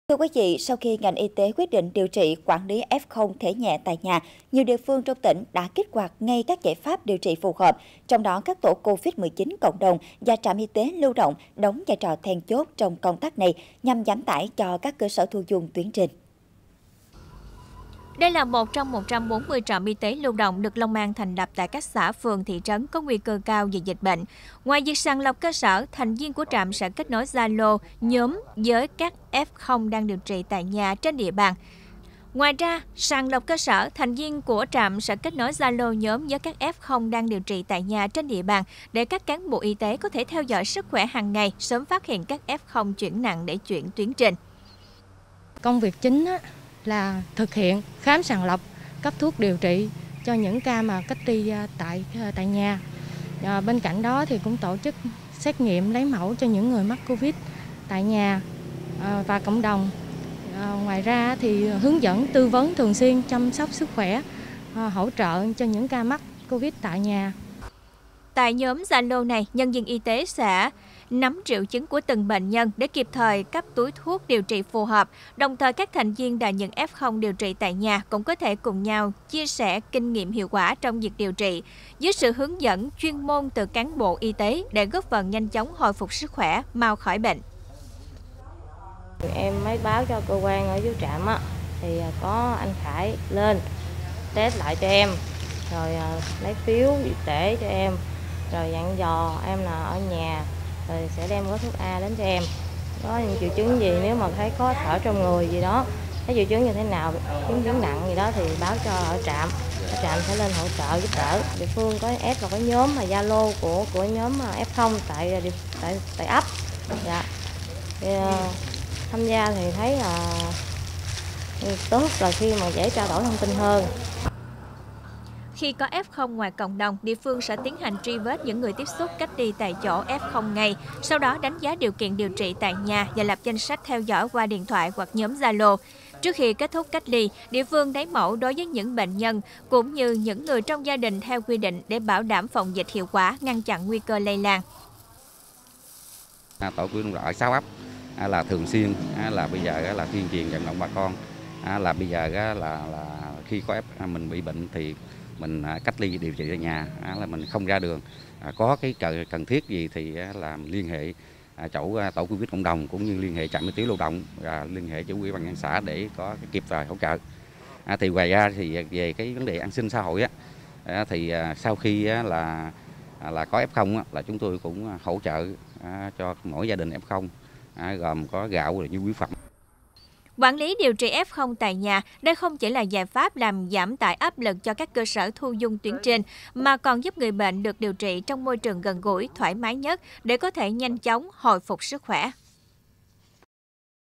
Thưa quý vị, sau khi ngành y tế quyết định điều trị quản lý F0 thể nhẹ tại nhà, nhiều địa phương trong tỉnh đã kích hoạt ngay các giải pháp điều trị phù hợp, trong đó các tổ COVID-19 cộng đồng và trạm y tế lưu động đóng vai trò then chốt trong công tác này nhằm giảm tải cho các cơ sở thu dung tuyến trên. Đây là một trong 140 trạm y tế lưu động được Long An thành lập tại các xã, phường, thị trấn có nguy cơ cao về dịch bệnh. Ngoài việc sàng lọc cơ sở, thành viên của trạm sẽ kết nối Zalo, nhóm với các F0 đang điều trị tại nhà trên địa bàn. Ngoài ra, sàng lọc cơ sở, thành viên của trạm sẽ kết nối Zalo nhóm với các F0 đang điều trị tại nhà trên địa bàn để các cán bộ y tế có thể theo dõi sức khỏe hàng ngày, sớm phát hiện các F0 chuyển nặng để chuyển tuyến trên. Công việc chính là thực hiện khám sàng lọc, cấp thuốc điều trị cho những ca mà cách ly tại nhà. Bên cạnh đó thì cũng tổ chức xét nghiệm lấy mẫu cho những người mắc Covid tại nhà và cộng đồng. Ngoài ra thì hướng dẫn tư vấn thường xuyên chăm sóc sức khỏe, hỗ trợ cho những ca mắc Covid tại nhà. Tại nhóm Zalo này, nhân viên y tế sẽ nắm triệu chứng của từng bệnh nhân để kịp thời cấp túi thuốc điều trị phù hợp. Đồng thời, các thành viên đã nhận F0 điều trị tại nhà cũng có thể cùng nhau chia sẻ kinh nghiệm hiệu quả trong việc điều trị, dưới sự hướng dẫn chuyên môn từ cán bộ y tế để góp phần nhanh chóng hồi phục sức khỏe, mau khỏi bệnh. Em mới báo cho cơ quan ở dưới trạm thì có anh Khải lên test lại cho em, rồi lấy phiếu để cho em, rồi dặn dò em là ở nhà rồi sẽ đem gói thuốc A đến cho em. Có những triệu chứng gì, nếu mà thấy khó thở trong người gì đó, thấy triệu chứng như thế nào, chứng nặng gì đó thì báo cho ở trạm sẽ lên hỗ trợ giúp đỡ. Địa phương có ép vào cái nhóm mà Zalo của nhóm F0 tại ấp. Dạ. Thì, tham gia thì thấy là tốt, là khi mà dễ trao đổi thông tin hơn. Khi có F0 ngoài cộng đồng, địa phương sẽ tiến hành truy vết những người tiếp xúc cách ly tại chỗ F0 ngay, sau đó đánh giá điều kiện điều trị tại nhà và lập danh sách theo dõi qua điện thoại hoặc nhóm Zalo. Trước khi kết thúc cách ly, địa phương lấy mẫu đối với những bệnh nhân cũng như những người trong gia đình theo quy định để bảo đảm phòng dịch hiệu quả, ngăn chặn nguy cơ lây lan. Tổ quy động ở 6 ấp là thường xuyên là bây giờ là tuyên truyền vận động bà con là bây giờ là khi có mình bị bệnh thì mình cách ly điều trị ở nhà, là mình không ra đường, có cái cần thiết gì thì là liên hệ chỗ tổ Covid cộng đồng cũng như liên hệ trạm y tế lưu động và liên hệ chủ ủy ban nhân xã để có kịp thời hỗ trợ. Thì ngoài ra thì về cái vấn đề an sinh xã hội thì sau khi là có F0 là chúng tôi cũng hỗ trợ cho mỗi gia đình F0 gồm có gạo và nhu yếu phẩm. Quản lý điều trị F0 tại nhà, đây không chỉ là giải pháp làm giảm tải áp lực cho các cơ sở thu dung tuyến trên, mà còn giúp người bệnh được điều trị trong môi trường gần gũi, thoải mái nhất để có thể nhanh chóng hồi phục sức khỏe.